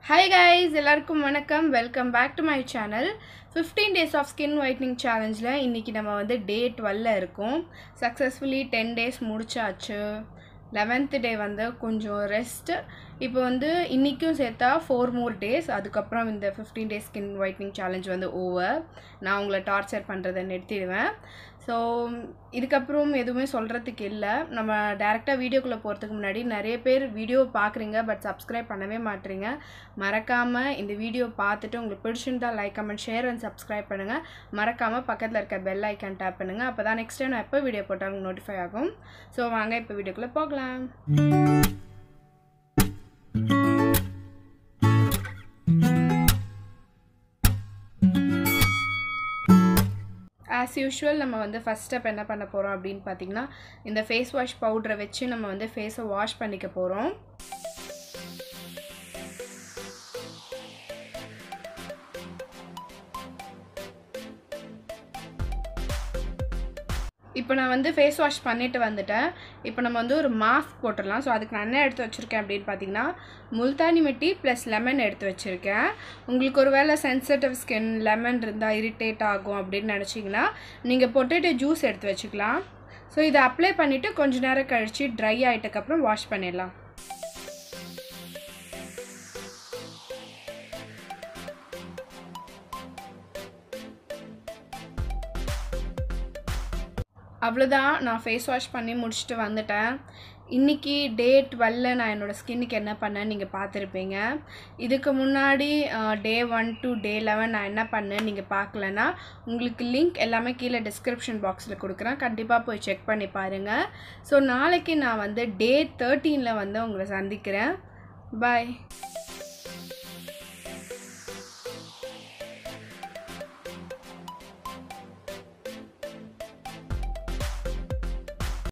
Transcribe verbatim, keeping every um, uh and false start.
Hi guys, எல்லாருக்கும் வணக்கம். Welcome back to my channel. fifteen days of skin whitening challenge ல இன்னைக்கு நம்ம வந்து day twelve ல இருக்கோம். Successfully ten days முடிச்சாச்சு. eleventh day வந்து கொஞ்சம் rest. இப்போ வந்து இன்னைக்கும் சேர்த்தா four more days. அதுக்கப்புறம் இந்த fifteen days skin whitening challenge வந்து over. நான் உங்களை டார்ச்சர் பண்றதை நிறுத்திடுவேன். ஸோ இதுக்கப்புறம் எதுவுமே சொல்கிறதுக்கு இல்லை. நம்ம டேரெக்டாக வீடியோக்குள்ளே போகிறதுக்கு முன்னாடி நிறைய பேர் வீடியோ பார்க்குறீங்க பட் சப்ஸ்கிரைப் பண்ணவே மாட்டீங்க. மறக்காமல் இந்த வீடியோ பார்த்துட்டு உங்களுக்கு பிடிச்சிருந்தால் like comment share and subscribe பண்ணுங்கள். மறக்காமல் பக்கத்தில் இருக்க பெல் ஐக்கான் டேப் பண்ணுங்கள். அப்போ தான் நெக்ஸ்ட் டைம் நான் எப்போ வீடியோ போட்டாலும் நோட்டிஃபை ஆகும். ஸோ வாங்க இப்போ வீடியோக்குள்ளே போகலாம். As usual நம்ம வந்து first step என்ன பண்ண போறோம் அப்படினு பாத்தீங்கன்னா இந்த face wash powder வெச்சு நம்ம வந்து face வாஷ் பண்ணிக்க போறோம். இப்போ நான் வந்து ஃபேஸ் வாஷ் பண்ணிட்டு வந்துட்டேன். இப்போ நம்ம வந்து ஒரு மாஸ்க் போட்டுடலாம். ஸோ அதுக்கு நான் என்ன எடுத்து வச்சுருக்கேன் அப்படின்னு பார்த்தீங்கன்னா முல்தானி மிட்டி ப்ளஸ் லெமன் எடுத்து வச்சுருக்கேன். உங்களுக்கு ஒரு வேளை சென்சிட்டிவ் ஸ்கின் லெமன் இருந்தால் இரிட்டேட் ஆகும் அப்படின்னு நினச்சிங்கன்னா நீங்கள் பொட்டேட்டோ ஜூஸ் எடுத்து வச்சுக்கலாம். ஸோ இதை அப்ளை பண்ணிவிட்டு கொஞ்ச நேரம் கழித்து ட்ரை ஆகிட்டக்கப்புறம் வாஷ் பண்ணிடலாம். அவ்வளோதான், நான் ஃபேஸ் வாஷ் பண்ணி முடிச்சுட்டு வந்துட்டேன். இன்றைக்கி டே டுவெல்ல நான் என்னோடய ஸ்கின்னுக்கு என்ன பண்ணேன்னு நீங்கள் பார்த்துருப்பீங்க. இதுக்கு முன்னாடி day one to day eleven நான் என்ன பண்ணேன்னு நீங்கள் பார்க்கலன்னா உங்களுக்கு லிங்க் எல்லாமே கீழே டிஸ்கிரிப்ஷன் பாக்ஸில் கொடுக்குறேன். கண்டிப்பாக போய் செக் பண்ணி பாருங்கள். ஸோ நாளைக்கு நான் வந்து டே தேர்ட்டீனில் வந்து உங்களை சந்திக்கிறேன். பாய்.